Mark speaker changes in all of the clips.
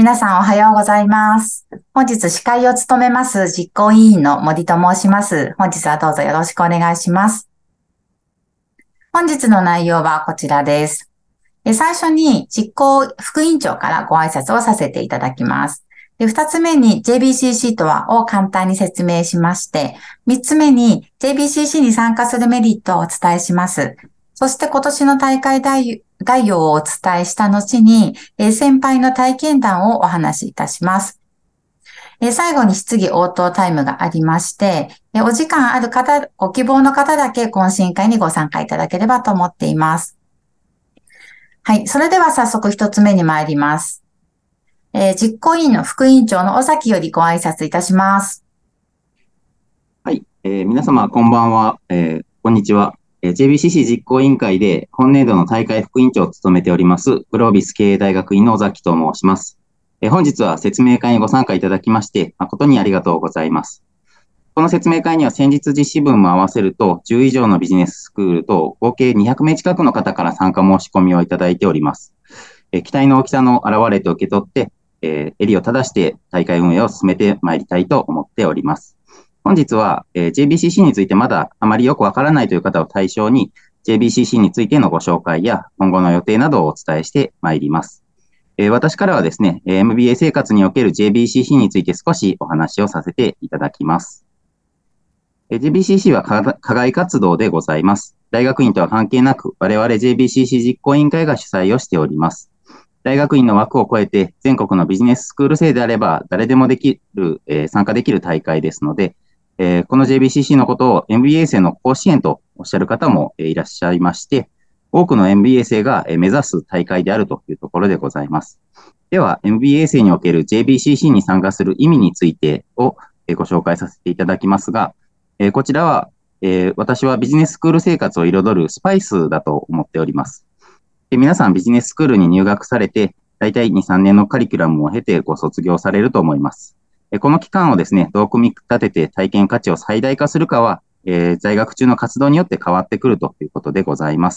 Speaker 1: 皆さんおはようございます。本日司会を務めます実行委員の森と申します。本日はどうぞよろしくお願いします。本日の内容はこちらです。最初に実行副委員長からご挨拶をさせていただきます。二つ目に JBCC とはを簡単に説明しまして、三つ目に JBCC に参加するメリットをお伝えします。そして今年の大会概要をお伝えした後に、先輩の体験談をお話しいたします。最後に質疑応答タイムがありまして、お時間ある方、ご希望の方だけ懇親会にご参加いただければと思っています。はい。それでは早速一つ目に参ります。実行委員の副委員長の尾崎よりご挨拶いたします。
Speaker 2: はい。皆様、こんばんは。こんにちは。JBCC 実行委員会で本年度の大会副委員長を務めております、グロービス経営大学院の尾崎と申します。本日は説明会にご参加いただきまして、誠にありがとうございます。この説明会には先日実施分も合わせると10以上のビジネススクールと合計200名近くの方から参加申し込みをいただいております。期待の大きさの表れと受け取って、襟を正して大会運営を進めてまいりたいと思っております。本日は、JBCC についてまだあまりよくわからないという方を対象に JBCC についてのご紹介や今後の予定などをお伝えしてまいります。私からはですね、MBA 生活における JBCC について少しお話をさせていただきます。JBCC は課外活動でございます。大学院とは関係なく、我々 JBCC 実行委員会が主催をしております。大学院の枠を超えて全国のビジネススクール生であれば誰でもできる、参加できる大会ですので、この JBCC のことを MBA 生の講師園とおっしゃる方もいらっしゃいまして、多くの MBA 生が目指す大会であるというところでございます。では、MBA 生における JBCC に参加する意味についてをご紹介させていただきますが、こちらは、私はビジネススクール生活を彩るスパイスだと思っております。皆さんビジネススクールに入学されて、だいたい2、3年のカリキュラムを経てご卒業されると思います。この期間をですね、どう組み立てて体験価値を最大化するかは、在学中の活動によって変わってくるということでございます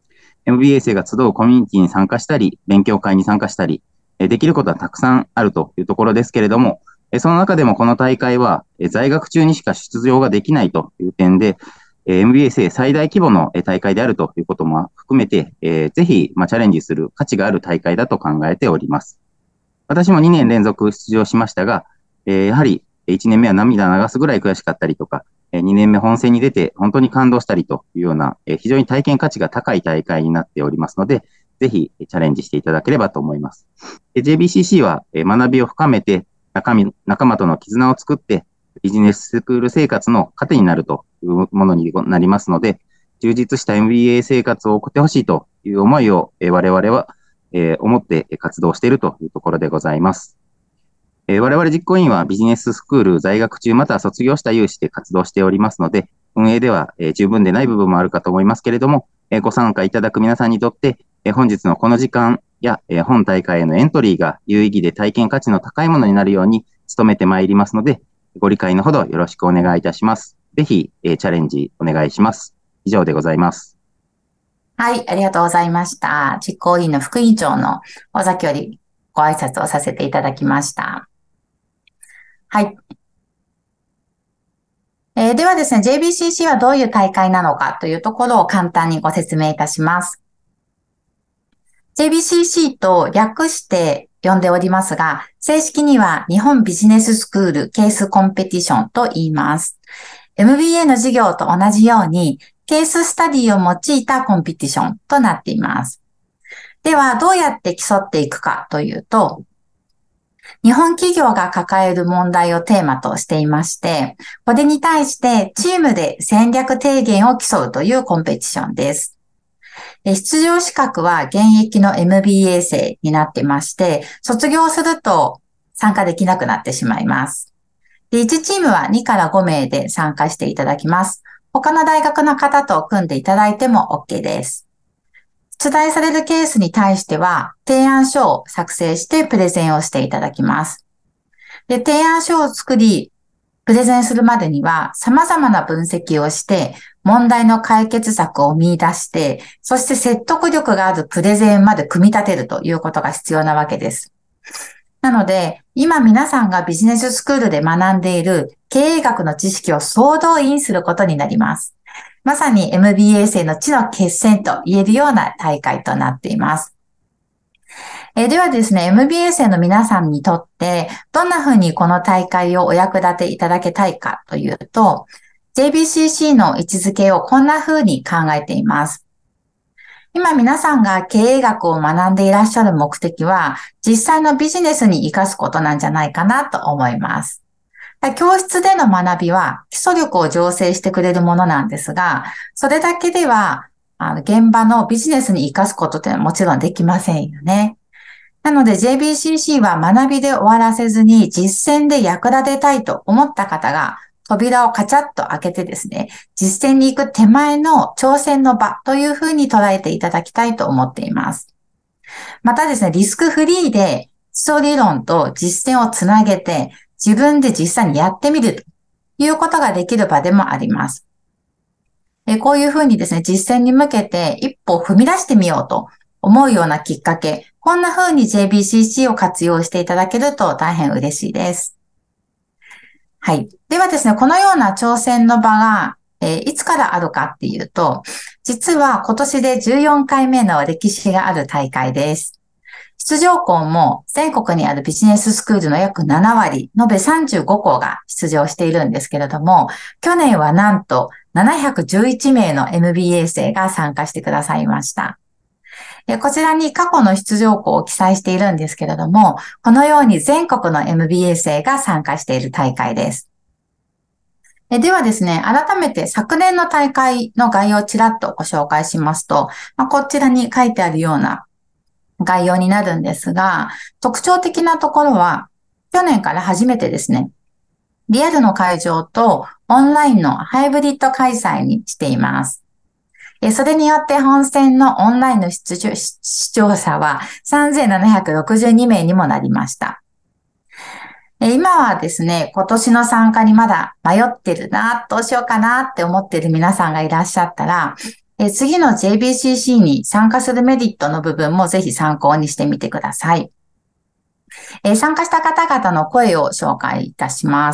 Speaker 2: 。MBA 生が集うコミュニティに参加したり、勉強会に参加したり、できることはたくさんあるというところですけれども、その中でもこの大会は、在学中にしか出場ができないという点で、MBA 生最大規模の大会であるということも含めて、ぜひ、チャレンジする価値がある大会だと考えております。私も2年連続出場しましたが、やはり1年目は涙流すぐらい悔しかったりとか、2年目本戦に出て本当に感動したりというような、非常に体験価値が高い大会になっておりますので、ぜひチャレンジしていただければと思います。JBCC は学びを深めて仲間との絆を作ってビジネススクール生活の糧になるというものになりますので、充実した MBA 生活を送ってほしいという思いを我々は思って活動しているというところでございます。我々実行委員はビジネススクール在学中または卒業した有志で活動しておりますので、運営では十分でない部分もあるかと思いますけれども、ご参加いただく皆さんにとって本日のこの時間や本大会へのエントリーが有意義で体験価値の高いものになるように努めてまいりますので、ご理解のほどよろしくお願いいたします。ぜひチャレンジお願いします。以上でございます。
Speaker 1: はい、ありがとうございました。実行委員の副委員長の尾崎よりご挨拶をさせていただきました。はい。ではですね、JBCC はどういう大会なのかというところを簡単にご説明いたします。JBCC と略して呼んでおりますが、正式には日本ビジネススクールケースコンペティションと言います。MBA の授業と同じように、ケーススタディを用いたコンペティションとなっています。では、どうやって競っていくかというと、日本企業が抱える問題をテーマとしていまして、これに対してチームで戦略提言を競うというコンペティションです。出場資格は現役の MBA 生になってまして、卒業すると参加できなくなってしまいます。で、1チームは2から5名で参加していただきます。他の大学の方と組んでいただいても OK です。出題されるケースに対しては、提案書を作成してプレゼンをしていただきます。で、提案書を作り、プレゼンするまでには様々な分析をして、問題の解決策を見出して、そして説得力があるプレゼンまで組み立てるということが必要なわけです。 なので、今皆さんがビジネススクールで学んでいる経営学の知識を総動員することになります。まさに MBA 生の地の決戦と言えるような大会となっています。ではですね、MBA 生の皆さんにとって、どんな風にこの大会をお役立ていただけたいかというと、JBCC の位置づけをこんな風に考えています。今皆さんが経営学を学んでいらっしゃる目的は、実際のビジネスに活かすことなんじゃないかなと思います。教室での学びは基礎力を醸成してくれるものなんですが、それだけでは、現場のビジネスに活かすことってもちろんできませんよね。なので JBCC は学びで終わらせずに実践で役立てたいと思った方が扉をカチャッと開けてですね、実践に行く手前の挑戦の場というふうに捉えていただきたいと思っています。またですね、リスクフリーで基礎理論と実践をつなげて自分で実際にやってみるということができる場でもあります。こういうふうにですね、実践に向けて一歩踏み出してみようと思うようなきっかけ、こんな風に JBCC を活用していただけると大変嬉しいです。はい。ではですね、このような挑戦の場が、いつからあるかっていうと、実は今年で14回目の歴史がある大会です。出場校も全国にあるビジネススクールの約7割、延べ35校が出場しているんですけれども、去年はなんと711名の MBA 生が参加してくださいました。こちらに過去の出場校を記載しているんですけれども、このように全国の MBA 生が参加している大会です。ではですね、改めて昨年の大会の概要をちらっとご紹介しますと、こちらに書いてあるような概要になるんですが、特徴的なところは、去年から初めてですね、リアルの会場とオンラインのハイブリッド開催にしています。それによって本戦のオンラインの視聴者は3762名にもなりました。今はですね、今年の参加にまだ迷ってるな、どうしようかなって思っている皆さんがいらっしゃったら、次の JBCC に参加するメリットの部分もぜひ参考にしてみてください。参加した方々の声を紹介いたします。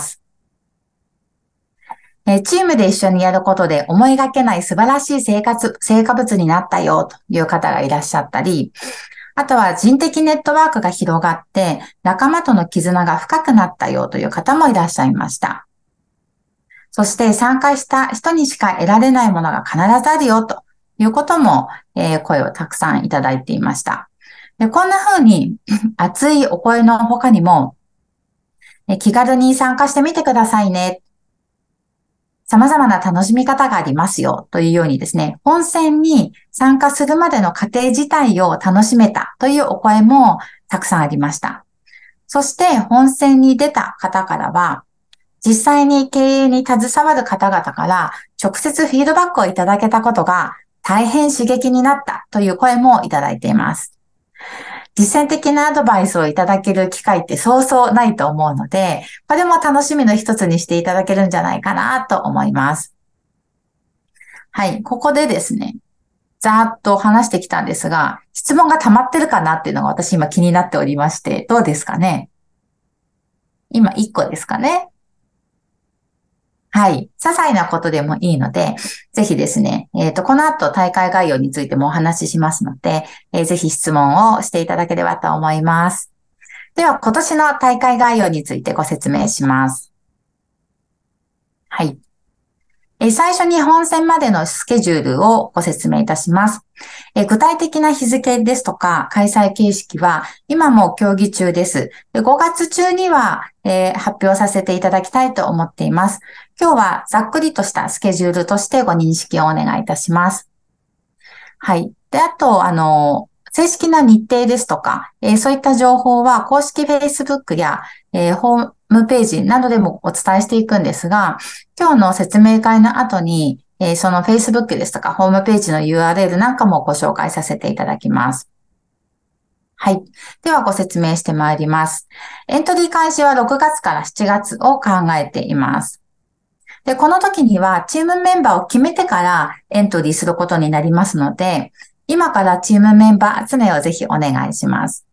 Speaker 1: チームで一緒にやることで思いがけない素晴らしい成果物になったよという方がいらっしゃったり、あとは人的ネットワークが広がって仲間との絆が深くなったよという方もいらっしゃいました。そして参加した人にしか得られないものが必ずあるよということも、声をたくさんいただいていました。で、こんな風に熱いお声の他にも、気軽に参加してみてくださいね。様々な楽しみ方がありますよというようにですね、本戦に参加するまでの過程自体を楽しめたというお声もたくさんありました。そして本戦に出た方からは、実際に経営に携わる方々から直接フィードバックをいただけたことが大変刺激になったという声もいただいています。実践的なアドバイスをいただける機会ってそうそうないと思うので、これも楽しみの一つにしていただけるんじゃないかなと思います。はい、ここでですね、ざーっと話してきたんですが、質問が溜まってるかなっていうのが私今気になっておりまして、どうですかね？今1個ですかね？はい。些細なことでもいいので、ぜひですね、この後大会概要についてもお話ししますので、ぜひ質問をしていただければと思います。では、今年の大会概要についてご説明します。はい。最初に本戦までのスケジュールをご説明いたします。具体的な日付ですとか開催形式は今も協議中です。5月中には、発表させていただきたいと思っています。今日はざっくりとしたスケジュールとしてご認識をお願いいたします。はい。で、あと、正式な日程ですとか、そういった情報は公式 Facebook や、ホームページなどでもお伝えしていくんですが、今日の説明会の後に、その Facebook ですとかホームページの URL なんかもご紹介させていただきます。はい。ではご説明してまいります。エントリー開始は6月から7月を考えています。で、この時にはチームメンバーを決めてからエントリーすることになりますので、今からチームメンバー集めをぜひお願いします。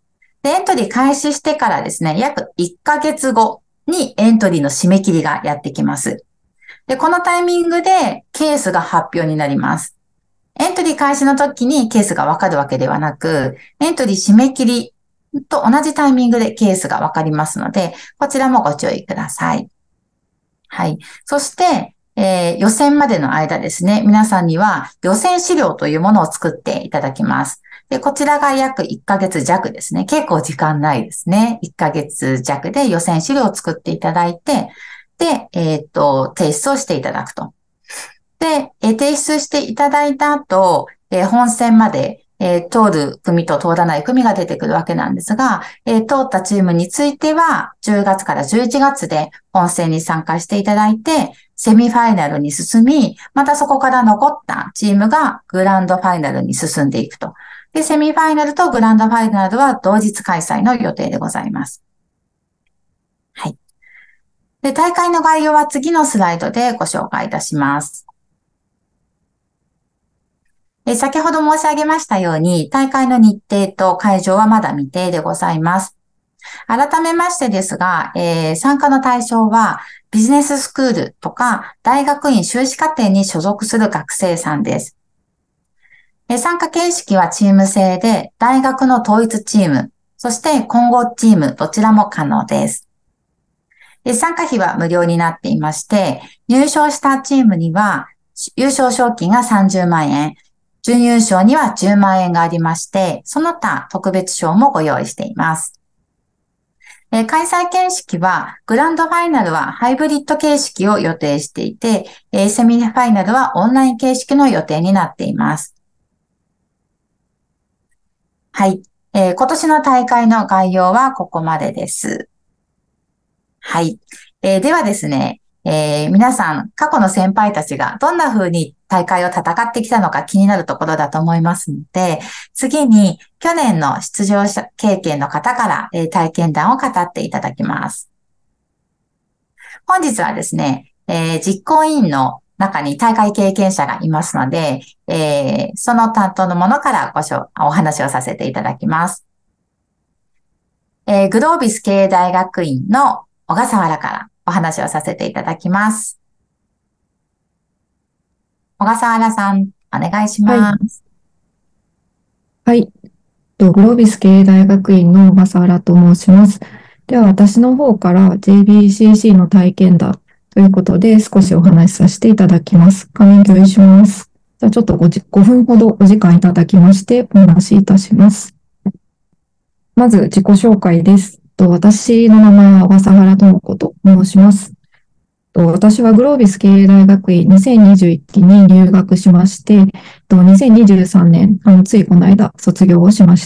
Speaker 1: で、エントリー開始してからですね、約1ヶ月後にエントリーの締め切りがやってきます。で、このタイミングでケースが発表になります。エントリー開始の時にケースがわかるわけではなく、エントリー締め切りと同じタイミングでケースがわかりますので、こちらもご注意ください。はい。そして、予選までの間ですね、皆さんには予選資料というものを作っていただきます。で、こちらが約1ヶ月弱ですね。結構時間ないですね。1ヶ月弱で予選資料を作っていただいて、で、提出をしていただくと。で、提出していただいた後、本戦まで、通る組と通らない組が出てくるわけなんですが、通ったチームについては、10月から11月で本戦に参加していただいて、セミファイナルに進み、またそこから残ったチームがグランドファイナルに進んでいくと。で、セミファイナルとグランドファイナルは同日開催の予定でございます。はい。で、大会の概要は次のスライドでご紹介いたします。先ほど申し上げましたように、大会の日程と会場はまだ未定でございます。改めましてですが、参加の対象はビジネススクールとか大学院修士課程に所属する学生さんです。参加形式はチーム制で、大学の統一チーム、そして混合チーム、どちらも可能です。参加費は無料になっていまして、入賞したチームには優勝賞金が30万円、準優勝には10万円がありまして、その他特別賞もご用意しています。開催形式は、グランドファイナルはハイブリッド形式を予定していて、セミファイナルはオンライン形式の予定になっています。はい。今年の大会の概要はここまでです。はい。ではですね、皆さん、過去の先輩たちがどんな風に大会を戦ってきたのか気になるところだと思いますので、次に去年の出場者経験の方から、体験談を語っていただきます。本日はですね、実行委員の中に大会経験者がいますので、その担当のものからお話をさせていただきます。グロービス経営大学院の小笠原からお話をさせていただきます。小笠原さん、お願いします。
Speaker 3: はい。グロービス経営大学院の小笠原と申します。では、私の方から JBCC の体験談ということで少しお話しさせていただきます。画面共有します。じゃあ、ちょっと5分ほどお時間いただきましてお話しいたします。まず、自己紹介です。私の名前は小笠原智子と申します。私はグロービス経営大学院2021期に留学しまして、2023年、ついこの間卒業をしました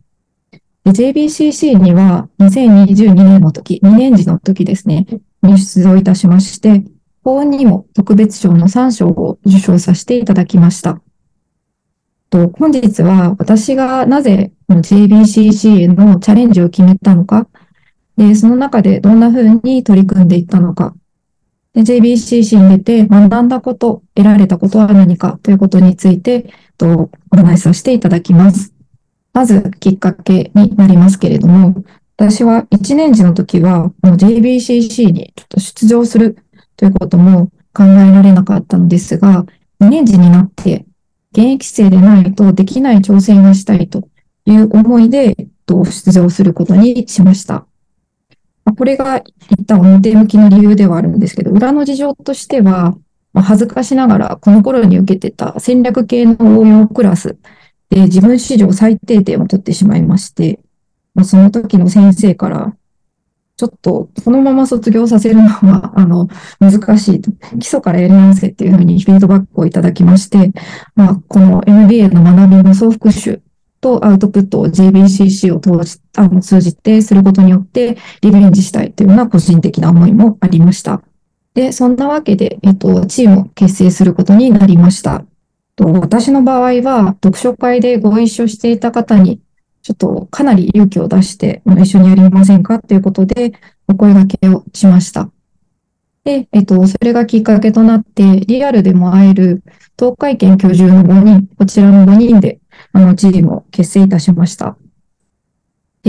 Speaker 3: 。JBCC には2022年の時、2年次の時ですね、に出場いたしまして、幸運にも特別賞の3賞を受賞させていただきました。本日は私がなぜ JBCC へのチャレンジを決めたのか、でその中でどんな風に取り組んでいったのか、JBCC に出て学んだこと、得られたことは何かということについてお話しさせていただきます。まずきっかけになりますけれども、私は1年次の時は JBCC にちょっと出場するということも考えられなかったのですが、2年次になって現役生でないとできない挑戦がしたいという思いで出場することにしました。これが一旦表向きの理由ではあるんですけど、裏の事情としては、恥ずかしながらこの頃に受けてた戦略系の応用クラスで自分史上最低点を取ってしまいまして、その時の先生から、ちょっとこのまま卒業させるのは難しいと、基礎からやり直せっていうふうにフィードバックをいただきまして、この MBA の学びの総復習とアウトプットを JBCC を通じてすることによってリベンジしたいというような個人的な思いもありました。で、そんなわけで、チームを結成することになりました。私の場合は読書会でご一緒していた方にちょっとかなり勇気を出して一緒にやりませんかということでお声掛けをしました。で、それがきっかけとなってリアルでも会える東海圏居住の5人、こちらの5人でチームを結成いたしました。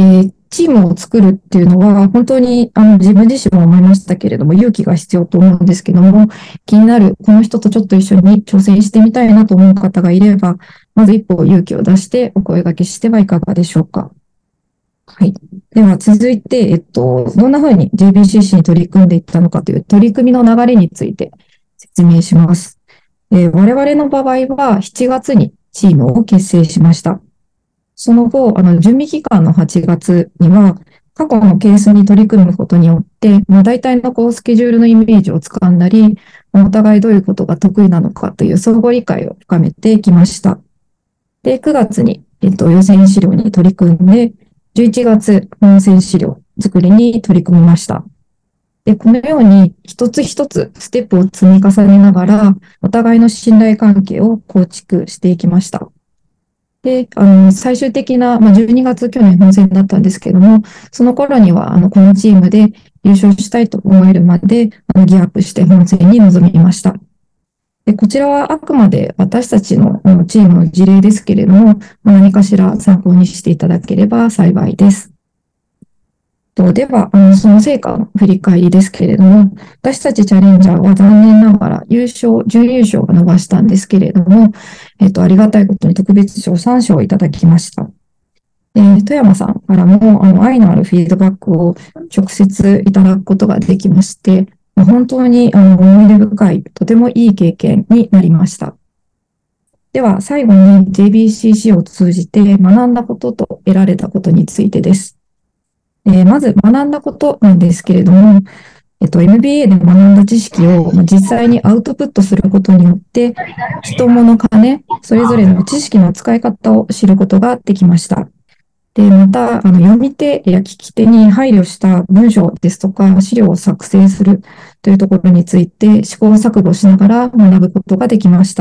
Speaker 3: チームを作るっていうのは、本当に自分自身も思いましたけれども、勇気が必要と思うんですけども、気になる、この人とちょっと一緒に挑戦してみたいなと思う方がいれば、まず一歩勇気を出してお声掛けしてはいかがでしょうか。はい。では続いて、どんなふうに JBCC に取り組んでいったのかという取り組みの流れについて説明します。我々の場合は7月にチームを結成しました。その後、準備期間の8月には、過去のケースに取り組むことによって、大体のスケジュールのイメージをつかんだり、お互いどういうことが得意なのかという相互理解を深めてきました。で、9月に、予選資料に取り組んで、11月、本選資料作りに取り組みました。で、このように一つ一つステップを積み重ねながら、お互いの信頼関係を構築していきました。で、最終的な、12月去年本戦だったんですけども、その頃には、このチームで優勝したいと思えるまで、ギアアップして本戦に臨みました。で、こちらはあくまで私たちのチームの事例ですけれども、何かしら参考にしていただければ幸いです。では、その成果の振り返りですけれども、私たちチャレンジャーは残念ながら準優勝を逃したんですけれども、ありがたいことに特別賞3賞いただきました。富山さんからも、愛のあるフィードバックを直接いただくことができまして、本当に思い出深い、とてもいい経験になりました。では、最後に JBCC を通じて学んだことと得られたことについてです。まず学んだことなんですけれども、MBA で学んだ知識を実際にアウトプットすることによって、人物金、それぞれの知識の使い方を知ることができました。で、また、読み手や聞き手に配慮した文章ですとか資料を作成するというところについて試行錯誤しながら学ぶことができました。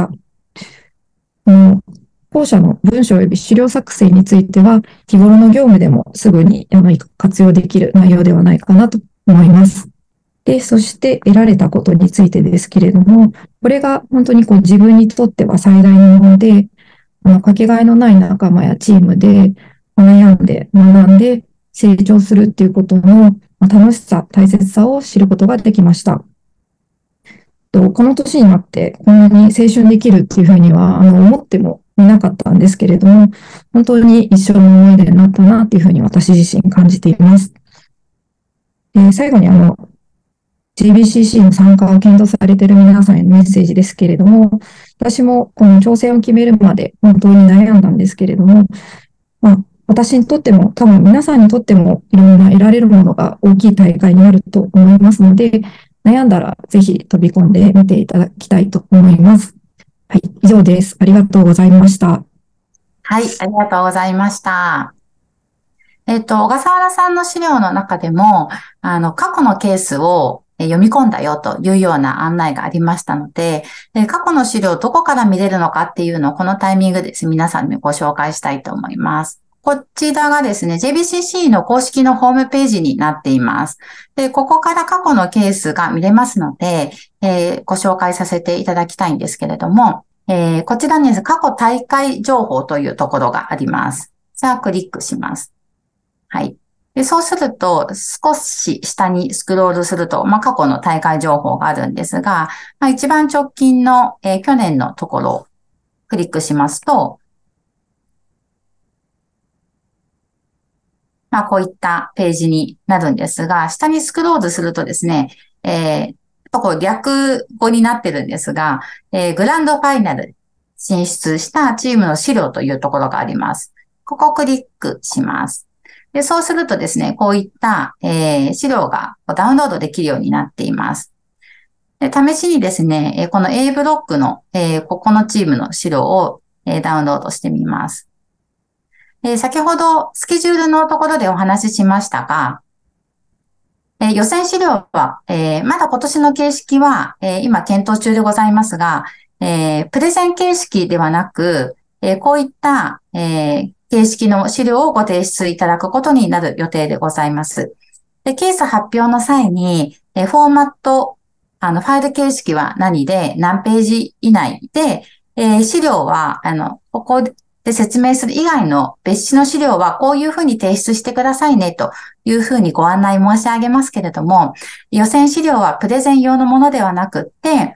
Speaker 3: 後者の文章及び資料作成については、日頃の業務でもすぐに活用できる内容ではないかなと思います。で、そして得られたことについてですけれども、これが本当に自分にとっては最大のもので、かけがえのない仲間やチームで悩んで学んで成長するっていうことの楽しさ、大切さを知ることができました。この年になってこんなに青春できるっていうふうには思ってもいなかったんですけれども、本当に一生の思い出になったなっていうふうに私自身感じています。最後にJBCC の参加を検討されている皆さんへのメッセージですけれども、私もこの挑戦を決めるまで本当に悩んだんですけれども、私にとっても多分皆さんにとってもいろんな得られるものが大きい大会になると思いますので、悩んだらぜひ飛び込んでみていただきたいと思います。はい、以上です。ありがとうございました。
Speaker 1: はい、ありがとうございました。小笠原さんの資料の中でも、過去のケースを読み込んだよというような案内がありましたので、過去の資料どこから見れるのかっていうのをこのタイミングで皆さんにご紹介したいと思います。こちらがですね、JBCC の公式のホームページになっています。で、ここから過去のケースが見れますので、ご紹介させていただきたいんですけれども、こちらにですね、過去大会情報というところがあります。じゃあ、クリックします。はい。で、そうすると、少し下にスクロールすると、過去の大会情報があるんですが、一番直近の、去年のところをクリックしますと、こういったページになるんですが、下にスクロールするとですね、略語になってるんですが、グランドファイナル進出したチームの資料というところがあります。ここをクリックします。で、そうするとですね、こういった、資料がダウンロードできるようになっています。で、試しにですね、この A ブロックの、ここのチームの資料を、ダウンロードしてみます。先ほどスケジュールのところでお話ししましたが、予選資料は、まだ今年の形式は、今検討中でございますが、プレゼン形式ではなく、こういった、形式の資料をご提出いただくことになる予定でございます。で、ケース発表の際に、フォーマット、ファイル形式は何で、何ページ以内で、資料は、ここで説明する以外の別紙の資料はこういうふうに提出してくださいねというふうにご案内申し上げますけれども、予選資料はプレゼン用のものではなくって、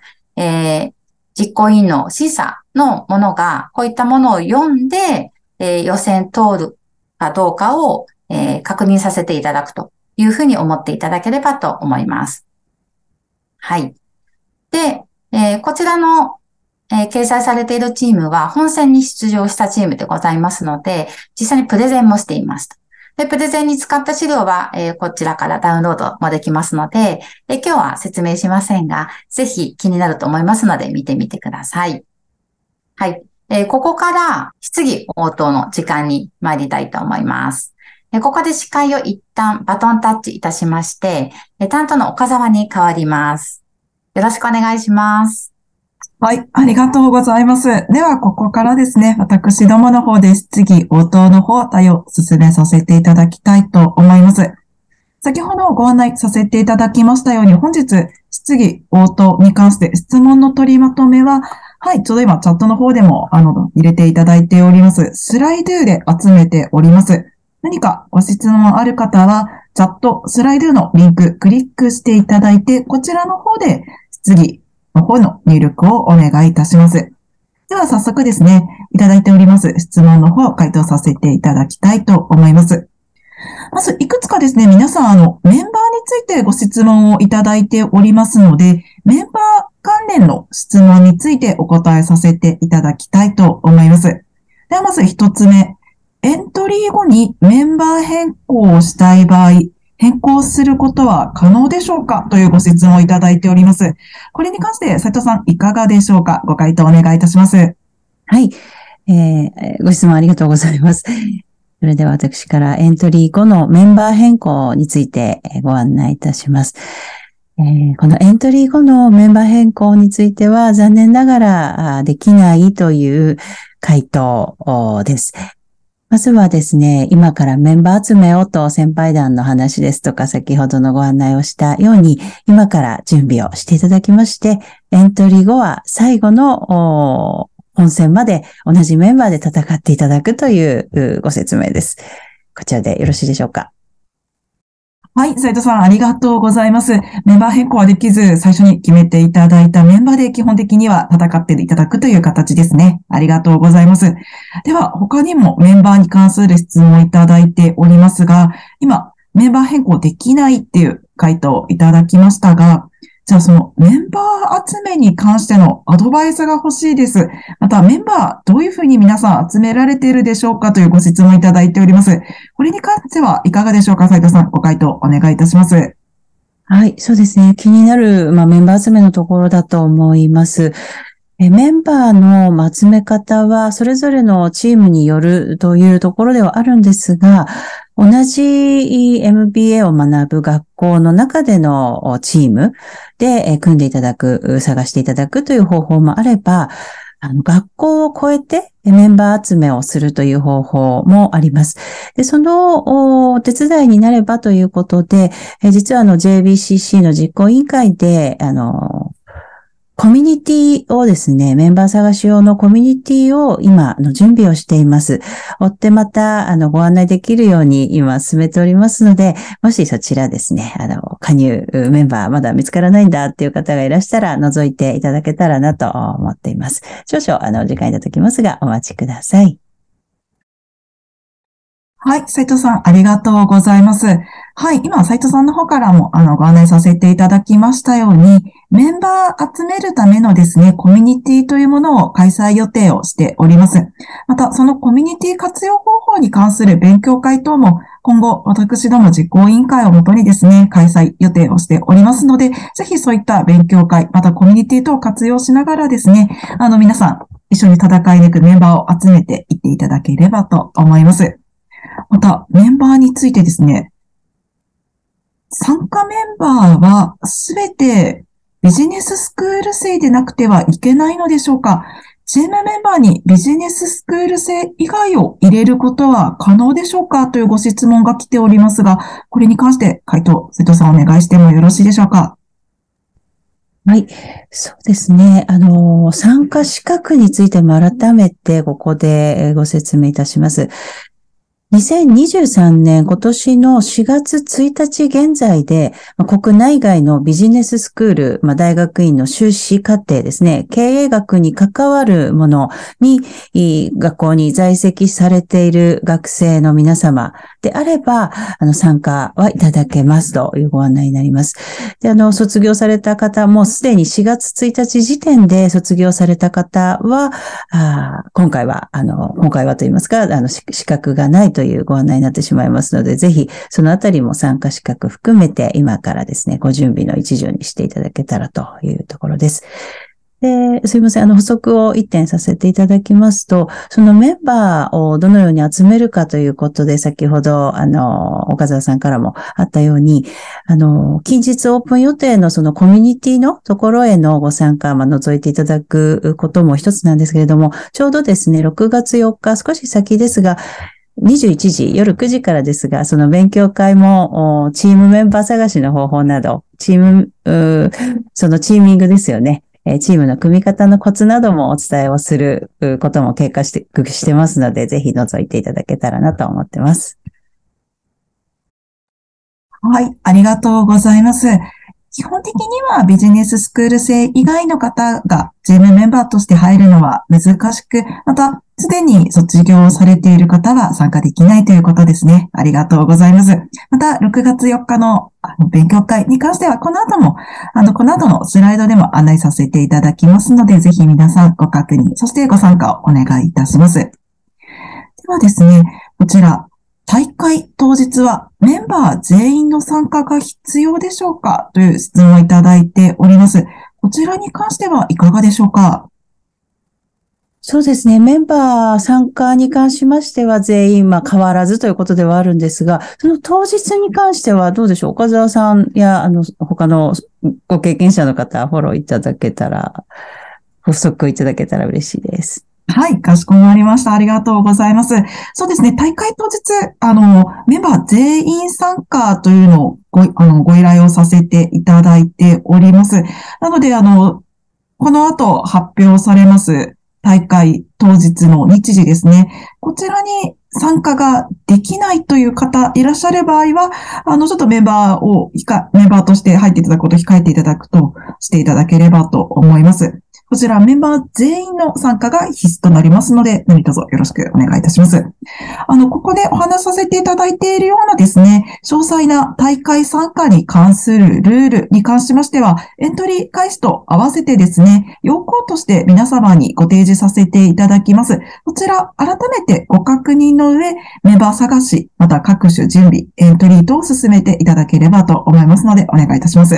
Speaker 1: 実行委員の審査のものが、こういったものを読んで、予選通るかどうかを、確認させていただくというふうに思っていただければと思います。はい。で、こちらの、掲載されているチームは本戦に出場したチームでございますので、実際にプレゼンもしていました。で、プレゼンに使った資料は、こちらからダウンロードもできますので、今日は説明しませんが、ぜひ気になると思いますので見てみてください。はい。ここから質疑応答の時間に参りたいと思います。ここで司会を一旦バトンタッチいたしまして、担当の岡澤に変わります。よろしくお願いします。
Speaker 4: はい、ありがとうございます。では、ここからですね、私どもの方で質疑応答の方対応を進めさせていただきたいと思います。先ほどご案内させていただきましたように、本日質疑応答に関して質問の取りまとめは、はい、ちょうど今チャットの方でも入れていただいております。スライドゥで集めております。何かご質問ある方は、チャット、スライドゥのリンククリックしていただいて、こちらの方で質疑の方の入力をお願いいたします。では早速ですね、いただいております質問の方を回答させていただきたいと思います。まずいくつかですね、皆さんメンバーについてご質問をいただいておりますので、メンバー関連の質問についてお答えさせていただきたいと思います。ではまず一つ目、エントリー後にメンバー変更をしたい場合、変更することは可能でしょうかというご質問をいただいております。これに関して斉藤さんいかがでしょうか。ご回答お願いいたします。
Speaker 5: はい、ご質問ありがとうございます。それでは私からエントリー後のメンバー変更についてご案内いたします。このエントリー後のメンバー変更については残念ながらできないという回答です。まずはですね、今からメンバー集めをと先輩団の話ですとか先ほどのご案内をしたように今から準備をしていただきまして、エントリー後は最後の本戦まで同じメンバーで戦っていただくというご説明です。こちらでよろしいでしょうか。
Speaker 4: はい、斉藤さんありがとうございます。メンバー変更はできず、最初に決めていただいたメンバーで基本的には戦っていただくという形ですね。ありがとうございます。では、他にもメンバーに関する質問をいただいておりますが、今、メンバー変更できないっていう回答をいただきましたが、じゃあそのメンバー集めに関してのアドバイスが欲しいです。またメンバーどういうふうに皆さん集められているでしょうかというご質問いただいております。これに関してはいかがでしょうか。斉藤さん、ご回答お願いいたします。
Speaker 5: はい、そうですね。気になる、メンバー集めのところだと思います。メンバーの集め方はそれぞれのチームによるというところではあるんですが、同じ MBA を学ぶ学校の中でのチームで組んでいただく、探していただくという方法もあれば、学校を超えてメンバー集めをするという方法もあります。で、そのお手伝いになればということで、実はJBCC の実行委員会で、コミュニティをですね、メンバー探し用のコミュニティを今準備をしています。追ってまたご案内できるように今進めておりますので、もしそちらですね、加入メンバーまだ見つからないんだっていう方がいらしたら覗いていただけたらなと思っています。少々お時間いただきますがお待ちください。
Speaker 4: はい、斉藤さん、ありがとうございます。はい、今、斉藤さんの方からも、ご案内させていただきましたように、メンバー集めるためのですね、コミュニティというものを開催予定をしております。また、そのコミュニティ活用方法に関する勉強会等も、今後、私ども実行委員会をもとにですね、開催予定をしておりますので、ぜひそういった勉強会、またコミュニティ等を活用しながらですね、皆さん、一緒に戦い抜くメンバーを集めていっていただければと思います。また、メンバーについてですね、参加メンバーはすべてビジネススクール生でなくてはいけないのでしょうか。チームメンバーにビジネススクール生以外を入れることは可能でしょうかというご質問が来ておりますが、これに関して回答、瀬戸さんお願いしてもよろしいでしょうか。
Speaker 5: はい。そうですね。参加資格についても改めてここでご説明いたします。2023年今年の4月1日現在で、国内外のビジネススクール、大学院の修士課程ですね、経営学に関わるものに、学校に在籍されている学生の皆様であれば、参加はいただけますというご案内になります。で、卒業された方もすでに4月1日時点で卒業された方は、今回はと言いますか、資格がないというご案内になってしまいますので、ぜひそのあたりも参加資格含めて今からですね、ご準備の一助にしていただけたらというところです。で、すいません。補足を一点させていただきますと、そのメンバーをどのように集めるかということで、先ほど、岡澤さんからもあったように、近日オープン予定のそのコミュニティのところへのご参加、覗いていただくことも一つなんですけれども、ちょうどですね、6月4日、少し先ですが、21時、夜9時からですが、その勉強会も、チームメンバー探しの方法など、そのチーミングですよね。チームの組み方のコツなどもお伝えをすることも計画してますので、ぜひ覗いていただけたらなと思ってます。
Speaker 4: はい、ありがとうございます。基本的にはビジネススクール生以外の方がチームメンバーとして入るのは難しく、またすでに卒業されている方は参加できないということですね。ありがとうございます。また6月4日の勉強会に関してはこの後のスライドでも案内させていただきますので、ぜひ皆さんご確認、そしてご参加をお願いいたします。ではですね、こちら、大会当日はメンバー全員の参加が必要でしょうかという質問をいただいております。こちらに関してはいかがでしょうか？
Speaker 5: そうですね。メンバー参加に関しましては全員変わらずということではあるんですが、その当日に関してはどうでしょう？岡澤さんや他のご経験者の方フォローいただけたら、補足いただけたら嬉しいです。
Speaker 4: はい、かしこまりました。ありがとうございます。そうですね、大会当日、メンバー全員参加というのをご依頼をさせていただいております。なので、この後発表されます大会当日の日時ですね。こちらに参加ができないという方いらっしゃる場合は、ちょっとメンバーとして入っていただくことを控えていただくとしていただければと思います。こちらメンバー全員の参加が必須となりますので、何卒よろしくお願いいたします。ここでお話しさせていただいているようなですね、詳細な大会参加に関するルールに関しましては、エントリー開始と合わせてですね、要項として皆様にご提示させていただきます。こちら、改めてご確認の上、メンバー探し、また各種準備、エントリー等を進めていただければと思いますので、お願いいたします。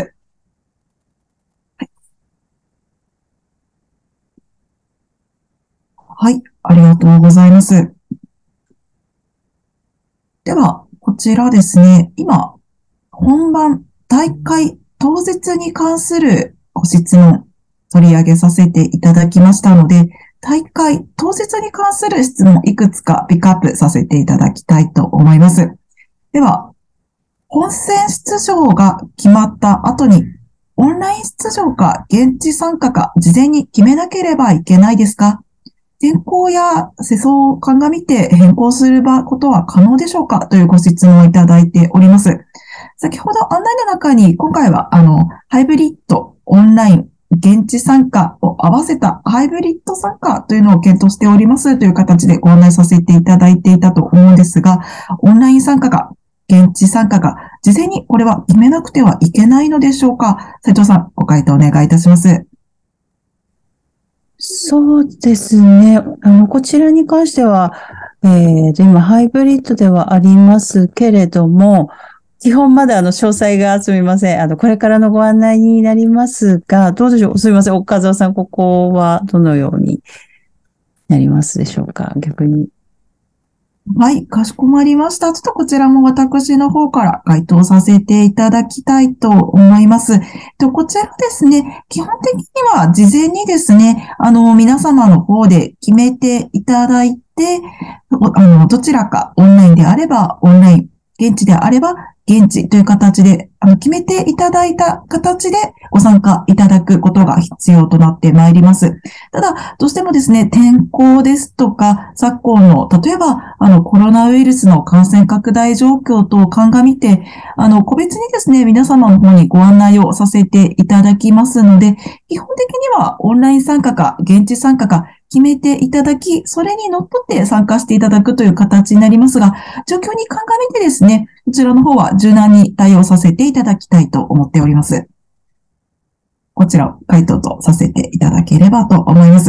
Speaker 4: はい、ありがとうございます。では、こちらですね、今、本番、大会当日に関するご質問、取り上げさせていただきましたので、大会当日に関する質問、いくつかピックアップさせていただきたいと思います。では、本戦出場が決まった後に、オンライン出場か現地参加か事前に決めなければいけないですか？天候や世相を鑑みて変更することは可能でしょうかというご質問をいただいております。先ほど案内の中に今回はハイブリッド、オンライン、現地参加を合わせたハイブリッド参加というのを検討しておりますという形でご案内させていただいていたと思うんですが、オンライン参加か現地参加か事前にこれは決めなくてはいけないのでしょうか？斉藤さん、ご回答お願いいたします。
Speaker 5: そうですね。こちらに関しては、今、ハイブリッドではありますけれども、基本まで詳細がすみません。これからのご案内になりますが、どうでしょう？すみません。岡澤さん、ここはどのようになりますでしょうか？逆に。
Speaker 4: はい、かしこまりました。ちょっとこちらも私の方から回答させていただきたいと思います。こちらですね、基本的には事前にですね、皆様の方で決めていただいて、どちらかオンラインであればオンライン、 現地であれば、現地という形で、決めていただいた形でご参加いただくことが必要となってまいります。ただ、どうしてもですね、天候ですとか、昨今の、例えば、コロナウイルスの感染拡大状況等を鑑みて、個別にですね、皆様の方にご案内をさせていただきますので、基本的にはオンライン参加か、現地参加か、決めていただき、それにのっとって参加していただくという形になりますが、状況に鑑みてですね、こちらの方は柔軟に対応させていただきたいと思っております。こちらを回答とさせていただければと思います。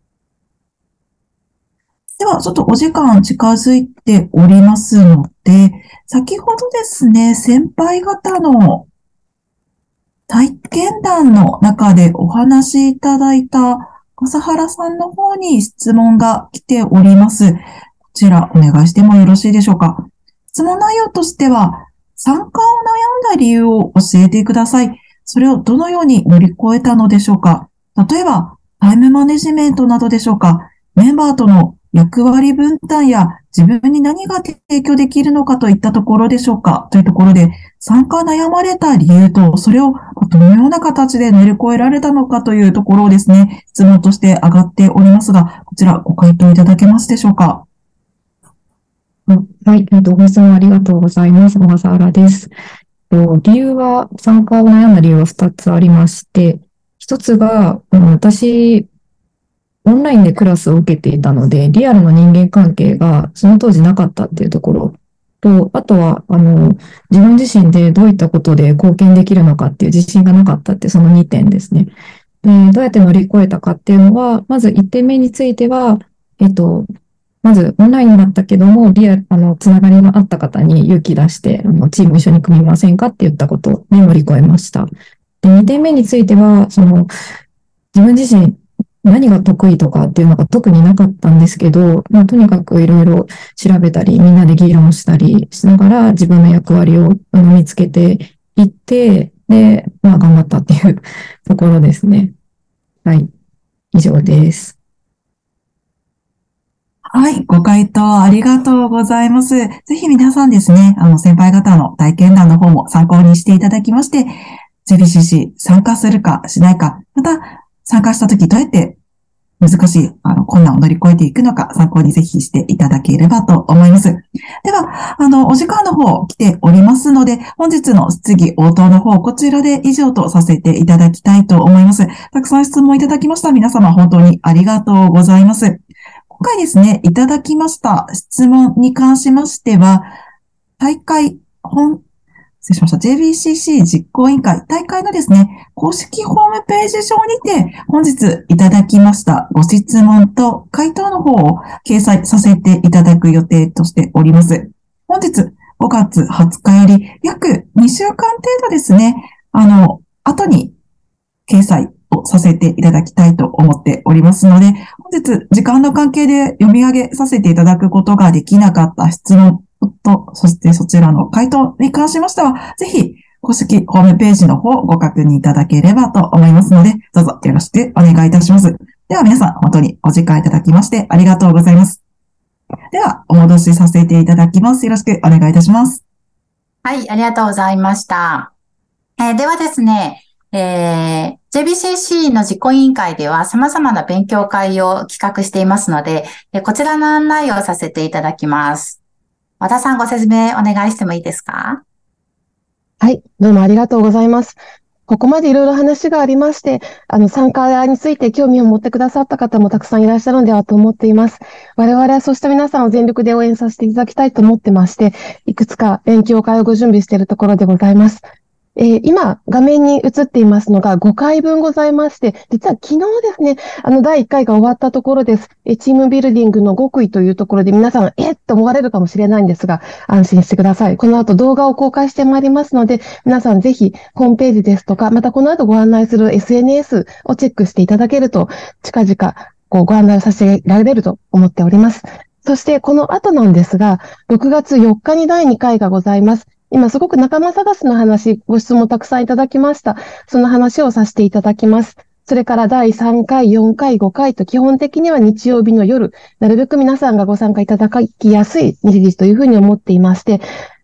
Speaker 4: では、ちょっとお時間近づいておりますので、先ほどですね、先輩方の体験談の中でお話しいただいた笠原さんの方に質問が来ております。こちらお願いしてもよろしいでしょうか。質問内容としては、参加を悩んだ理由を教えてください。それをどのように乗り越えたのでしょうか。例えば、タイムマネジメントなどでしょうか。メンバーとの役割分担や自分に何が提供できるのかといったところでしょうかというところで、参加悩まれた理由と、それをどのような形で乗り越えられたのかというところをですね、質問として上がっておりますが、こちらご回答いただけますでしょうか。
Speaker 3: はい、ご質問ありがとうございます。小笠原です。理由は、参加を悩んだ理由は2つありまして、1つが、私、オンラインでクラスを受けていたので、リアルの人間関係がその当時なかったっていうところと、あとは、自分自身でどういったことで貢献できるのかっていう自信がなかったってその2点ですね。で、どうやって乗り越えたかっていうのは、まず1点目については、まずオンラインだったけども、つながりのあった方に勇気出して、チーム一緒に組みませんかって言ったことで乗り越えました。で、2点目については、自分自身、何が得意とかっていうのが特になかったんですけど、とにかくいろいろ調べたり、みんなで議論したりしながら自分の役割を見つけていって、で、頑張ったっていうところですね。はい。以上です。
Speaker 4: はい。ご回答ありがとうございます。ぜひ皆さんですね、先輩方の体験談の方も参考にしていただきまして、JBCC 参加するかしないか、また参加したときどうやって難しい困難を乗り越えていくのか参考にぜひしていただければと思います。では、お時間の方来ておりますので、本日の質疑応答の方、こちらで以上とさせていただきたいと思います。たくさん質問いただきました皆様本当にありがとうございます。今回ですね、いただきました質問に関しましては、JBCC 実行委員会、大会のですね、公式ホームページ上にて、本日いただきましたご質問と回答の方を掲載させていただく予定としております。本日5月20日より約2週間程度ですね、後に掲載をさせていただきたいと思っておりますので、本日時間の関係で読み上げさせていただくことができなかった質問と、そしてそちらの回答に関しましては、ぜひ公式ホームページの方をご確認いただければと思いますので、どうぞよろしくお願いいたします。では皆さん、本当にお時間いただきましてありがとうございます。では、お戻しさせていただきます。よろしくお願いいたします。
Speaker 1: はい、ありがとうございました。ではですね、JBCC の実行委員会では様々な勉強会を企画していますので、こちらの案内をさせていただきます。和田さんご説明お願いしてもいいですか？
Speaker 6: はい、どうもありがとうございます。ここまでいろいろ話がありまして、参加について興味を持ってくださった方もたくさんいらっしゃるのではと思っています。我々はそうした皆さんを全力で応援させていただきたいと思ってまして、いくつか勉強会をご準備しているところでございます。今、画面に映っていますのが5回分ございまして、実は昨日ですね、第1回が終わったところです。チームビルディングの極意というところで皆さん、と思われるかもしれないんですが、安心してください。この後動画を公開してまいりますので、皆さんぜひ、ホームページですとか、またこの後ご案内する SNS をチェックしていただけると、近々ご案内させられると思っております。そして、この後なんですが、6月4日に第2回がございます。今すごく仲間探しの話、ご質問たくさんいただきました。その話をさせていただきます。それから第3回、4回、5回と基本的には日曜日の夜、なるべく皆さんがご参加いただきやすい日時というふうに思っていまして、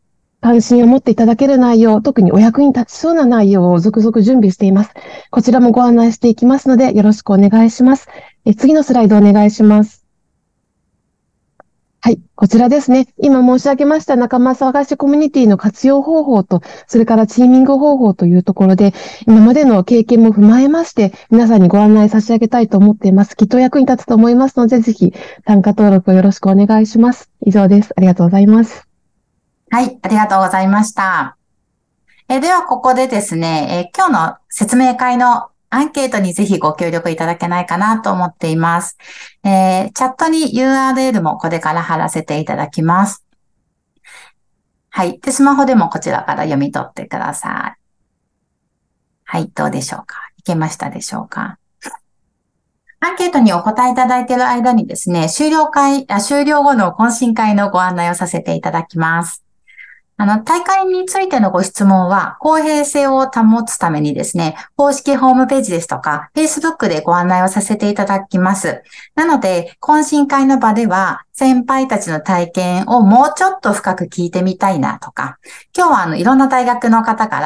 Speaker 6: 関心を持っていただける内容、特にお役に立ちそうな内容を続々準備しています。こちらもご案内していきますので、よろしくお願いします。次のスライドお願いします。はい、こちらですね。今申し上げました仲間探しコミュニティの活用方法と、それからチーミング方法というところで、今までの経験も踏まえまして、皆さんにご案内差し上げたいと思っています。きっと役に立つと思いますので、ぜひ参加登録をよろしくお願いします。以上です。ありがとうございます。
Speaker 1: はい、ありがとうございました。では、ここでですね、今日の説明会のアンケートにぜひご協力いただけないかなと思っています。チャットに URL もこれから貼らせていただきます。はい。で、スマホでもこちらから読み取ってください。はい、どうでしょうか。いけましたでしょうか。アンケートにお答えいただいている間にですね、終了後の懇親会のご案内をさせていただきます。大会についてのご質問は、公平性を保つためにですね、公式ホームページですとか、Facebook でご案内をさせていただきます。なので、懇親会の場では、先輩たちの体験をもうちょっと深く聞いてみたいなとか、今日はいろんな大学の方から、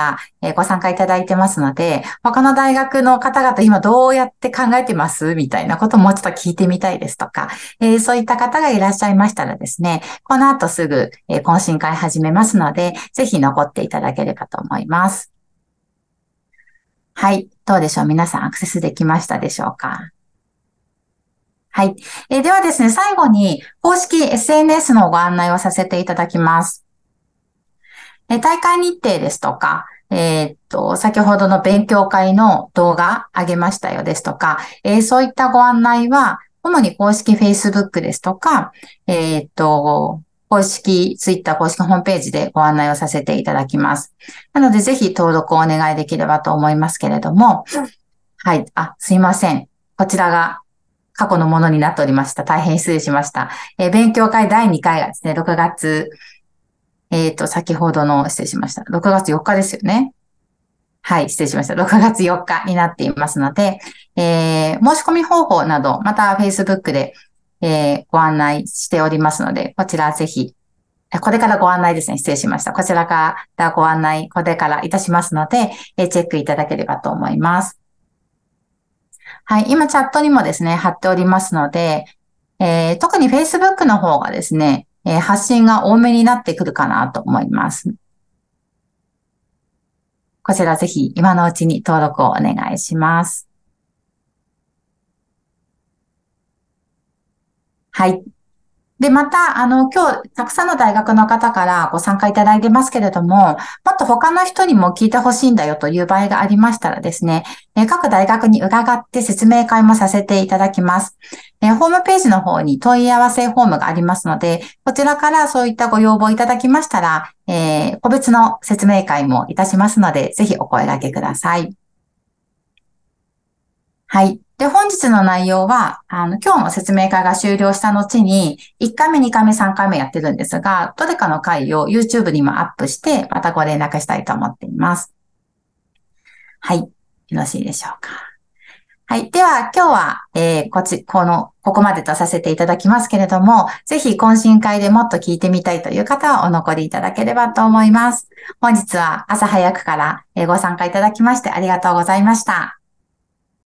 Speaker 1: ご参加いただいてますので、他の大学の方々今どうやって考えてますみたいなことをもうちょっと聞いてみたいですとか、そういった方がいらっしゃいましたらですね、この後すぐ、懇親会始めますので、ぜひ残っていただければと思います。はい。どうでしょう？皆さんアクセスできましたでしょうか？はい。ではですね、最後に公式 SNS のご案内をさせていただきます。大会日程ですとか、先ほどの勉強会の動画上げましたよですとか、そういったご案内は、主に公式 Facebook ですとか、公式 Twitter 公式ホームページでご案内をさせていただきます。なので、ぜひ登録をお願いできればと思いますけれども、はい。すいません。こちらが過去のものになっておりました。大変失礼しました。勉強会第2回がですね、6月、先ほどの、失礼しました。6月4日ですよね。はい、失礼しました。6月4日になっていますので、申し込み方法など、また Facebook で、ご案内しておりますので、こちらぜひ、これからご案内ですね。失礼しました。こちらからご案内、これからいたしますので、チェックいただければと思います。はい、今チャットにもですね、貼っておりますので、特に Facebook の方がですね、発信が多めになってくるかなと思います。こちらぜひ今のうちに登録をお願いします。はい。で、また、今日、たくさんの大学の方からご参加いただいてますけれども、もっと他の人にも聞いてほしいんだよという場合がありましたらですね、各大学に伺って説明会もさせていただきます。ホームページの方に問い合わせフォームがありますので、こちらからそういったご要望いただきましたら、個別の説明会もいたしますので、ぜひお声掛けください。はい。で、本日の内容は、今日の説明会が終了した後に、1回目、2回目、3回目やってるんですが、どれかの回を YouTube にもアップして、またご連絡したいと思っています。はい。よろしいでしょうか。はい。では、今日は、ここまでとさせていただきますけれども、ぜひ懇親会でもっと聞いてみたいという方はお残りいただければと思います。本日は朝早くからご参加いただきましてありがとうございました。